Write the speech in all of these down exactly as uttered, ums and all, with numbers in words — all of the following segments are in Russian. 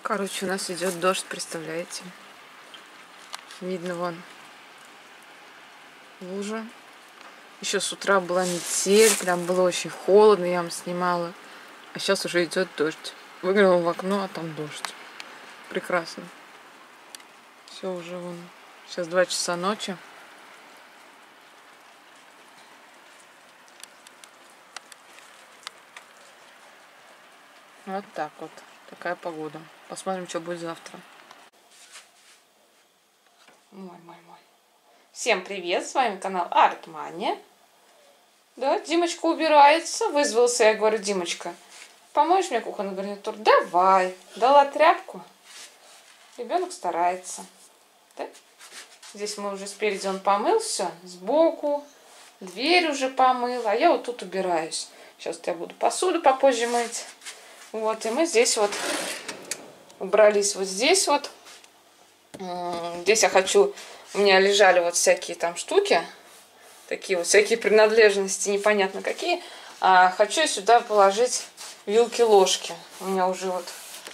Короче, у нас идет дождь, представляете? Видно вон лужа. Еще с утра была метель, прям было очень холодно, я вам снимала. А сейчас уже идет дождь. Выглянула в окно, а там дождь. Прекрасно. Все уже вон. Сейчас два часа ночи. Вот так вот. Такая погода. Посмотрим, что будет завтра. Мой, мой, мой. Всем привет, с вами канал Артмания. Да, Димочка убирается. Вызвался, я говорю, Димочка, помоешь мне кухонный гарнитур? Давай. Дала тряпку. Ребенок старается. Да? Здесь мы уже спереди он помыл все, сбоку. Дверь уже помыл, а я вот тут убираюсь. Сейчас я буду посуду попозже мыть. Вот, и мы здесь вот убрались вот здесь вот. Здесь я хочу, у меня лежали вот всякие там штуки, такие вот всякие принадлежности, непонятно какие. А хочу я сюда положить вилки-ложки. У меня уже вот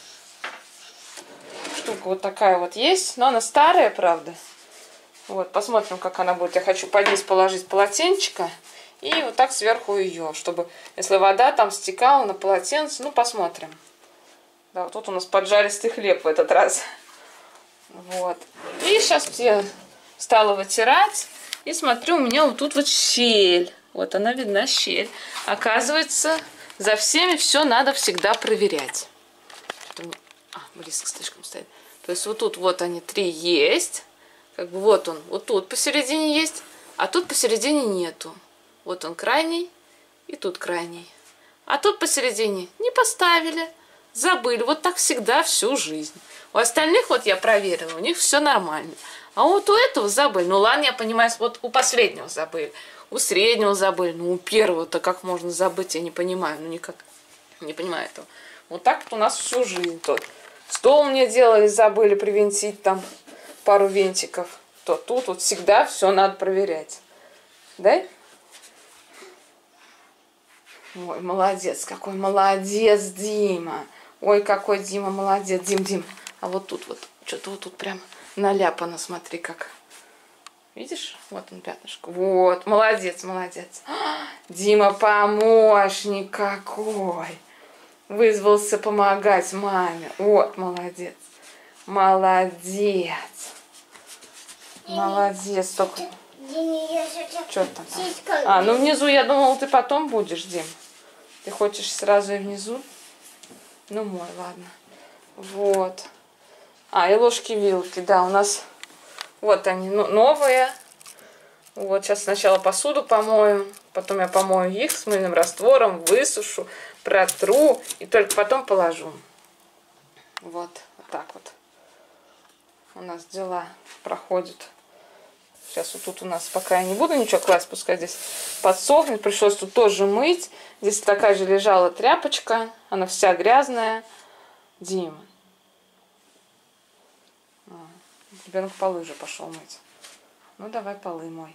штука вот такая вот есть, но она старая, правда. Вот, посмотрим, как она будет. Я хочу под низ положить полотенчика и вот так сверху ее, чтобы, если вода там стекала на полотенце, ну, посмотрим. Да, вот тут у нас поджаристый хлеб в этот раз. Вот. И сейчас я стала вытирать. И смотрю, у меня вот тут вот щель. Вот она видна, щель. Оказывается, за всеми все надо всегда проверять. А, близко слишком стоит. То есть вот тут вот они три есть. Как бы вот он, вот тут посередине есть, а тут посередине нету. Вот он крайний, и тут крайний. А тут посередине не поставили, забыли. Вот так всегда всю жизнь. У остальных вот я проверила, у них все нормально. А вот у этого забыли. Ну ладно, я понимаю, вот у последнего забыли, у среднего забыли. Ну у первого-то как можно забыть, я не понимаю. Ну никак не понимаю этого. Вот так вот у нас всю жизнь. То стол мне делали, забыли привинтить там пару винтиков. То тут вот всегда все надо проверять. Да? Ой, молодец, какой молодец, Дима. Ой, какой Дима молодец. Дим, Дим. А вот тут вот, что-то вот тут прям наляпано, смотри как. Видишь? Вот он пятнышко. Вот, молодец, молодец. Дима помощник какой. Вызвался помогать маме. Вот, молодец. Молодец. Молодец. Только... Что там? А, ну внизу, я думала, ты потом будешь, Дим. Ты хочешь сразу и внизу? Ну, мой, ладно. Вот. А, и ложки-вилки, да, у нас вот они, ну, новые. Вот, сейчас сначала посуду помою, потом я помою их с мыльным раствором, высушу, протру и только потом положу. Вот, вот так вот у нас дела проходят. Сейчас вот тут у нас, пока я не буду ничего класть, пускай здесь подсохнет. Пришлось тут тоже мыть. Здесь такая же лежала тряпочка, она вся грязная. Дима. А, ребенок полы уже пошел мыть. Ну давай полы мой.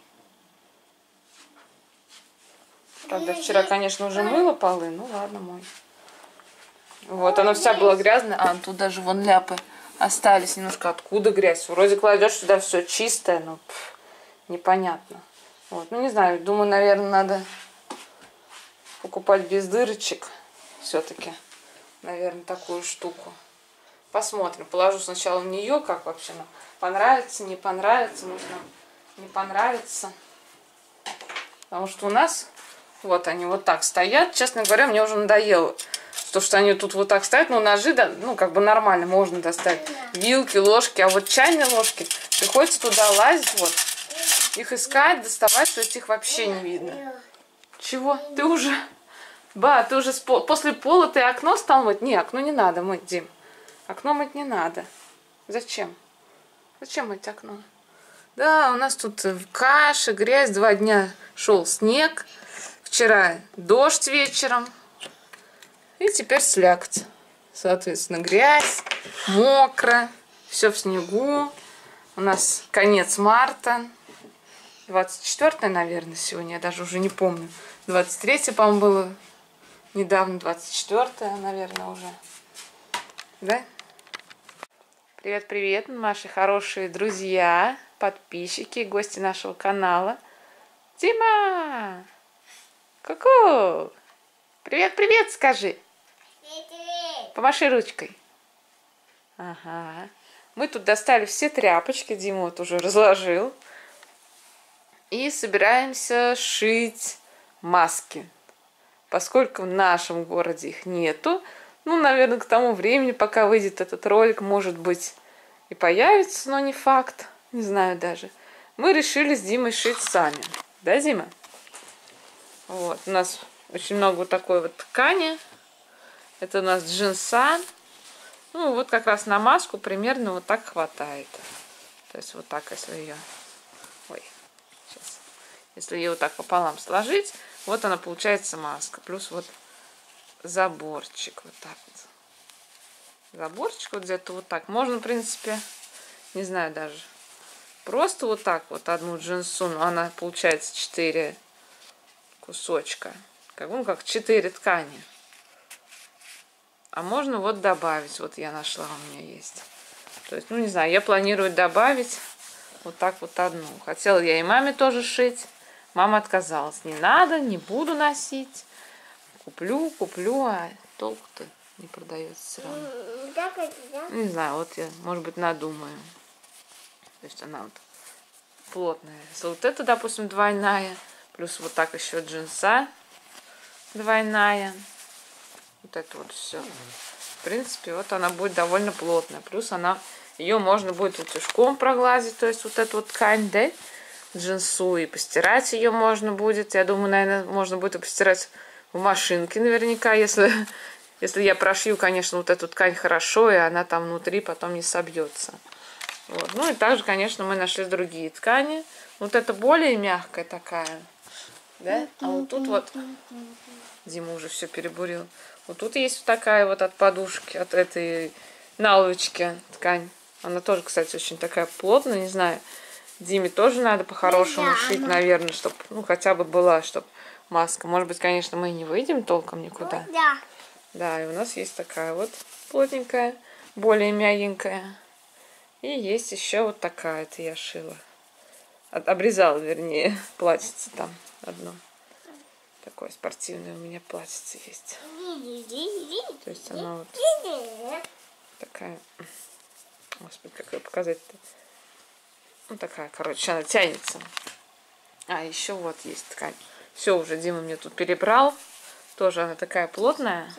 Правда, вчера, конечно, уже мыла полы, ну ладно, мой. Вот, она вся была грязная. А, тут даже вон ляпы остались немножко. Откуда грязь? Вроде кладешь сюда все чистое, но пф, непонятно. Вот, ну не знаю, думаю, наверное, надо покупать без дырочек все-таки. Наверное, такую штуку. Посмотрим. Положу сначала в нее, как вообще нам понравится, не понравится, можно не понравится. Потому что у нас вот они вот так стоят. Честно говоря, мне уже надоело. То, что они тут вот так стоят, но ножи, да, ну, как бы нормально можно достать. Вилки, ложки, а вот чайные ложки, приходится туда лазить, вот, их искать, доставать, то есть их вообще не видно. Чего? Ты уже, ба, ты уже пол... после пола ты окно стал мыть? Не, окно не надо мыть, Дим. Окно мыть не надо. Зачем? Зачем мыть окно? Да, у нас тут каша, грязь, два дня шел снег, вчера дождь вечером. И теперь слякоть. Соответственно, грязь, мокро, все в снегу. У нас конец марта. двадцать четвёртое, наверное, сегодня. Я даже уже не помню. двадцать третье, по-моему, было недавно. двадцать четвёртое, наверное, уже. Да? Привет-привет, наши хорошие друзья, подписчики, гости нашего канала. Дима! Ку-ку! Привет-привет, скажи. Привет. Помаши ручкой. Ага. Мы тут достали все тряпочки, Дима вот уже разложил. И собираемся шить маски. Поскольку в нашем городе их нету, ну, наверное, к тому времени, пока выйдет этот ролик, может быть, и появится, но не факт. Не знаю даже. Мы решили с Димой шить сами. Да, Дима? Вот. У нас очень много вот такой вот ткани. Это у нас джинса. Ну, вот как раз на маску примерно вот так хватает. То есть вот так, если ее... Ой, сейчас. Если ее вот так пополам сложить, вот она получается маска. Плюс вот заборчик вот так вот. Заборчик вот где-то вот так. Можно, в принципе, не знаю даже, просто вот так вот одну джинсу, но она получается четыре кусочка. Как, ну, как четыре ткани. А можно вот добавить. Вот я нашла, у меня есть. То есть, ну, не знаю, я планирую добавить вот так вот одну. Хотела я и маме тоже шить. Мама отказалась. Не надо, не буду носить. Куплю, куплю, а толку-то не продается все равно. Не знаю, вот я, может быть, надумаю. То есть она вот плотная. Если вот это, допустим, двойная, плюс вот так еще джинса двойная. Вот это вот все. В принципе, вот она будет довольно плотная. Плюс она, ее можно будет утюжком прогладить, то есть вот эту вот ткань, да, джинсу, и постирать ее можно будет. Я думаю, наверное, можно будет и постирать в машинке наверняка, если, если я прошью, конечно, вот эту ткань хорошо, и она там внутри потом не собьется. Вот. Ну и также, конечно, мы нашли другие ткани. Вот это более мягкая такая, да? А вот тут вот, Дима уже все перебурил. Вот тут есть вот такая вот от подушки, от этой наволочки ткань. Она тоже, кстати, очень такая плотная, не знаю. Диме тоже надо по-хорошему шить, наверное, чтобы, ну, хотя бы была, чтобы маска. Может быть, конечно, мы и не выйдем толком никуда. Да. Да, и у нас есть такая вот плотненькая, более мягенькая. И есть еще вот такая, это я шила. От, обрезала, вернее, платьице там одно. Такое спортивное у меня платьице есть. То есть она вот такая... Господи, как ее показать-то? Ну, такая, короче, она тянется. А, еще вот есть ткань. Все, уже Дима мне тут перебрал. Тоже она такая плотная.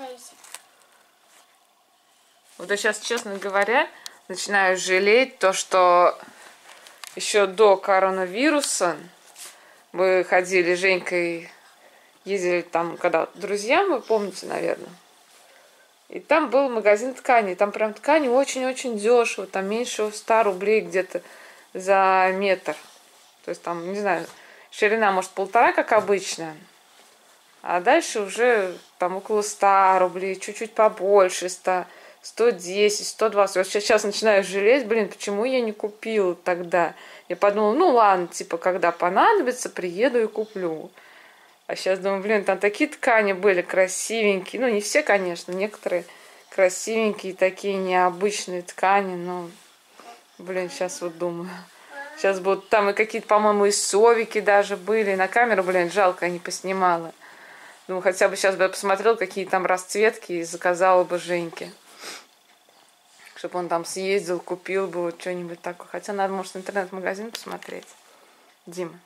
Вот я сейчас, честно говоря, начинаю жалеть то, что еще до коронавируса мы ходили с Женькой, ездили там, когда друзьям, вы помните, наверное. И там был магазин тканей. Там прям ткани очень-очень дешево. Там меньше ста рублей где-то за метр. То есть там, не знаю, ширина, может, полтора, как обычно. А дальше уже там около ста рублей, чуть-чуть побольше, ста, сто десять, сто двадцать. Вот сейчас начинаю жалеть, блин, почему я не купила тогда? Я подумала, ну ладно, типа, когда понадобится, приеду и куплю. А сейчас думаю, блин, там такие ткани были красивенькие. Ну, не все, конечно, некоторые красивенькие, такие необычные ткани. Но, блин, сейчас вот думаю. Сейчас будут там и какие-то, по-моему, и совики даже были. На камеру, блин, жалко, я не поснимала. Ну, хотя бы сейчас бы я посмотрела, какие там расцветки, и заказала бы Женьке. Чтобы он там съездил, купил бы вот что-нибудь такое. Хотя надо, может, интернет-магазин посмотреть. Дима.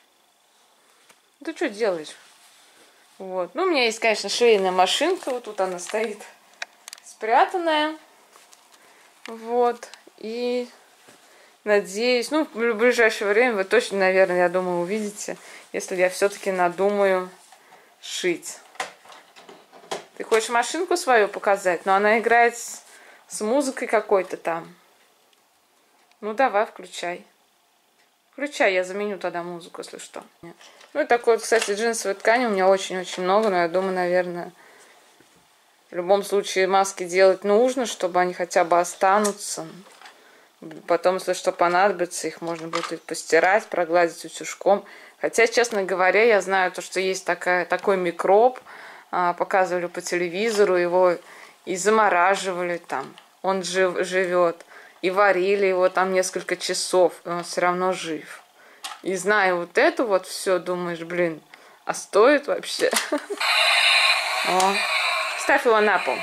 Ты что делаешь? Вот. Ну, у меня есть, конечно, швейная машинка. Вот тут она стоит спрятанная. Вот. И надеюсь, ну, в ближайшее время вы точно, наверное, я думаю, увидите, если я все-таки надумаю шить. Ты хочешь машинку свою показать? Но она играет с, с музыкой какой-то там. Ну, давай, включай. Включай, я заменю тогда музыку, если что. Ну, и такой вот, кстати, джинсовой ткани у меня очень-очень много, но я думаю, наверное, в любом случае маски делать нужно, чтобы они хотя бы останутся. Потом, если что понадобится, их можно будет и постирать, прогладить утюжком. Хотя, честно говоря, я знаю то, что есть такая, такой микроб, показывали по телевизору, его и замораживали там, он жив, живет. И варили его там несколько часов, и он все равно жив. И зная вот это вот все, думаешь, блин, а стоит вообще? О, ставь его на пол.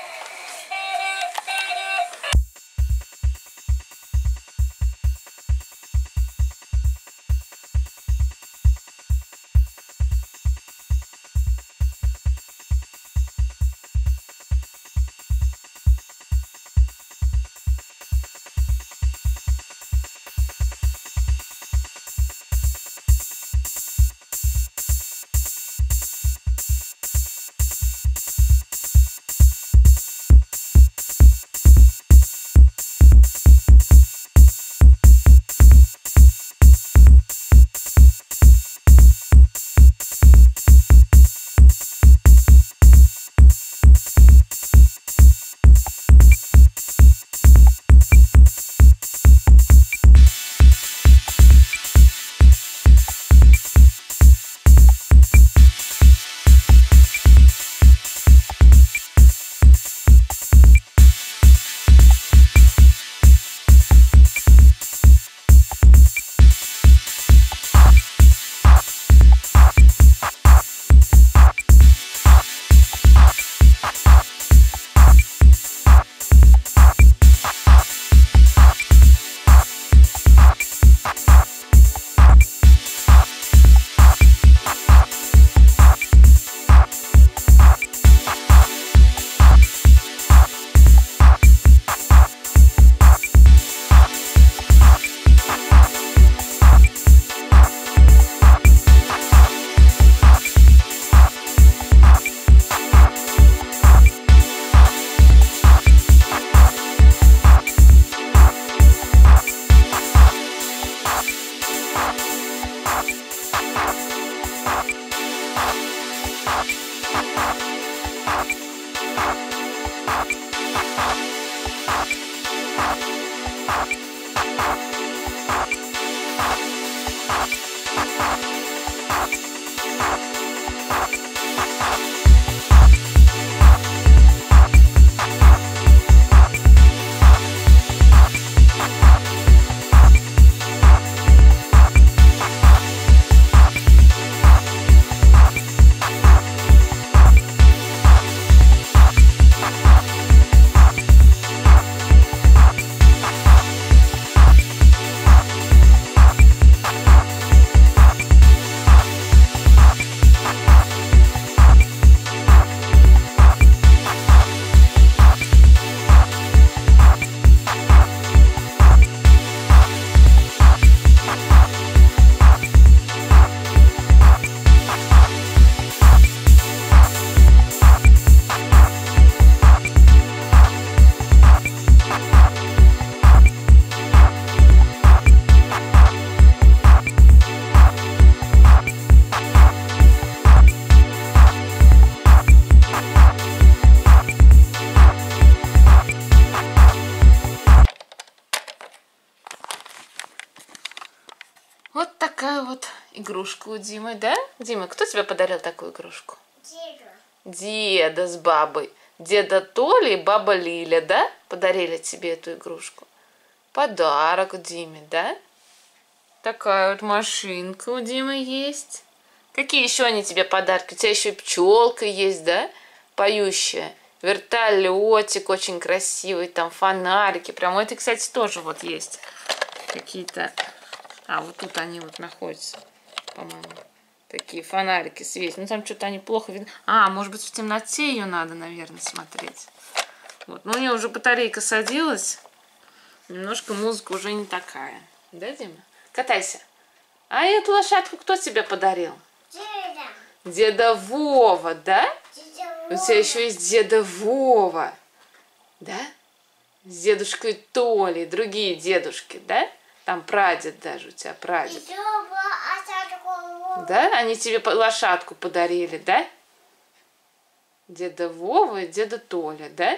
Вот такая вот игрушка у Димы, да? Дима, кто тебе подарил такую игрушку? Деда. Деда с бабой. Деда Толя и баба Лиля, да? Подарили тебе эту игрушку. Подарок Диме, да? Такая вот машинка у Димы есть. Какие еще они тебе подарки? У тебя еще и пчелка есть, да? Поющая. Вертолетик очень красивый, там фонарики. Прям это, кстати, тоже вот есть. Какие-то... А, вот тут они вот находятся, по-моему. Такие фонарики светят. Ну, там что-то они плохо видны. А, может быть, в темноте ее надо, наверное, смотреть. Вот. Но у нее уже батарейка садилась. Немножко музыка уже не такая. Да, Дима? Катайся. А эту лошадку кто тебе подарил? Деда. Деда Вова, да? Деда У тебя еще есть деда Вова. Да? С дедушкой Толей. Другие дедушки, да? Там прадед даже у тебя, прадед. Да? Они тебе лошадку подарили, да? Деда Вова и деда Толя, да?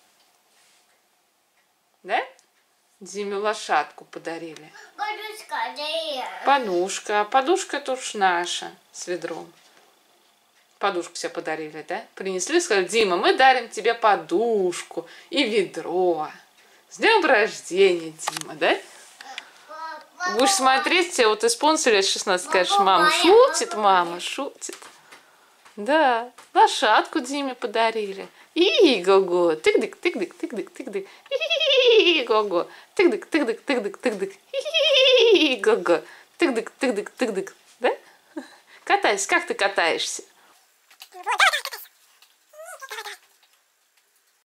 Да? Диме лошадку подарили. Подушка, да. Подушка. А подушка это уж наша с ведром. Подушку себе подарили, да? Принесли, сказали: Дима, мы дарим тебе подушку и ведро С днем рождения, Дима, да? Будешь смотреть, тебе вот исполнится лет шестнадцать, скажешь, мама, шутит, мама, шутит. Да, лошадку Диме подарили. И-го-го, тык-дык, тык-дык, тык-дык, тык-дык. И-го-го, тык-дык, тык-дык, тык-дык, тык-дык. И-го-го, тык-дык, тык-дык, тык-дык. Да? Катайся, как ты катаешься?